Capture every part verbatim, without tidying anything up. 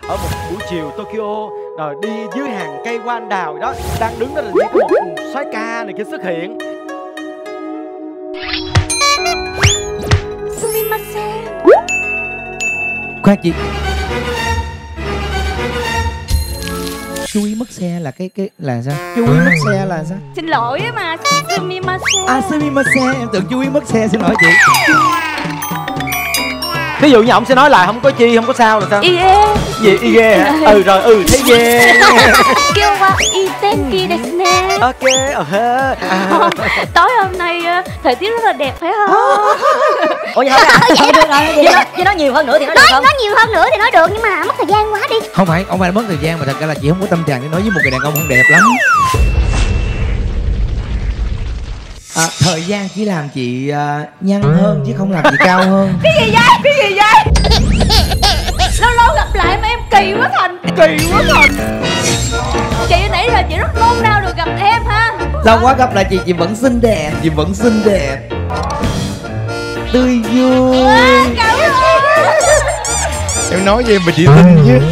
ở một buổi chiều Tokyo, rồi đi dưới hàng cây hoa anh đào đó, đang đứng đó là có một soái ca này kia xuất hiện. Sumimasen. Khoan chị, chú ý mất xe là cái cái là sao? Chú ý mất xe là sao? Xin lỗi mà. Sumimasen. À sumimasen, em tưởng chú ý mất xe, xin lỗi chị. Ví dụ như ông sẽ nói lại không có chi, không có sao là sao? Ie. Gì Ie hả? Ừ rồi, ừ thấy ghê. Kêu qua Itenki desu ne. Ok, ờ à. Tối hôm nay thời tiết rất là đẹp phải không? Ủa vậy thôi được rồi, vậy nói, vậy nói nhiều hơn nữa thì nói được không? Nói nhiều hơn nữa thì nói được, nhưng mà mất thời gian quá đi. Không phải, không phải là mất thời gian mà thật ra là chị không có tâm trạng để nói với một người đàn ông không đẹp lắm. À, thời gian chỉ làm chị uh, nhăn hơn chứ không làm chị cao hơn. Cái gì vậy? Cái gì vậy? Lâu lâu gặp lại mà em kỳ quá Thành. Kỳ quá Thành. Chị nãy giờ chị rất nôn nao được gặp em ha. Lâu quá gặp lại chị, chị vẫn xinh đẹp, chị vẫn xinh đẹp, tươi vui. À, cảm ơn. Em nói gì mà chị tin chứ.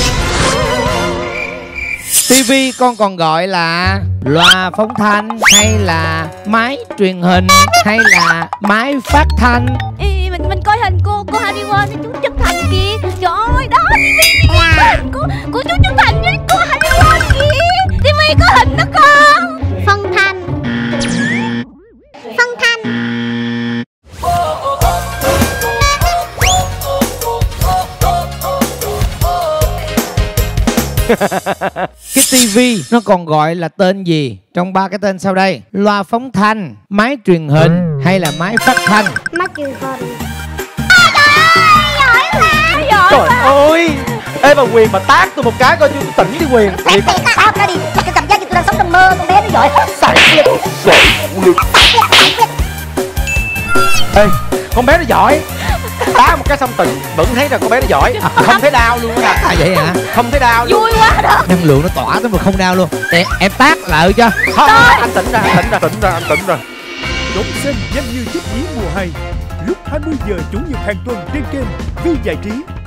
tivi con còn gọi là loa phóng thanh, hay là máy truyền hình, hay là máy phát thanh? Ê, mình mình coi hình cô cô Hariwon với chú Trúc Thành kìa. Trời ơi, đó tivi có hình của của chú Trúc Thành với cô Hariwon kìa. tivi có hình đó con. Phân thanh. Phân thanh. Cái tivi nó còn gọi là tên gì trong ba cái tên sau đây? Loa phóng thanh, máy truyền hình, hay là máy phát thanh? Máy truyền hình. Giỏi quá. Giỏi Trời ơi. Ê bà Quyền, bà tát tôi một cái coi cho tôi tỉnh đi Quyền. Tát tát tát nó đi, chắc cái cảm giác như tôi đang sống trong mơ, con bé nó giỏi. Ê, con bé nó giỏi. Đá một cái xong tỉnh vẫn thấy là con bé nó giỏi, không thấy đau luôn á. À vậy hả? Không thấy đau luôn. Vui quá đó. Năng lượng nó tỏa tới mà không đau luôn. Để em tát lại cho. Không, anh tỉnh ra, anh tỉnh ra, tỉnh ra, anh tỉnh ra. Đón xem nhanh như chất nhí mùa hai lúc hai mươi giờ chủ nhật hàng tuần trên kênh Vi Giải Trí.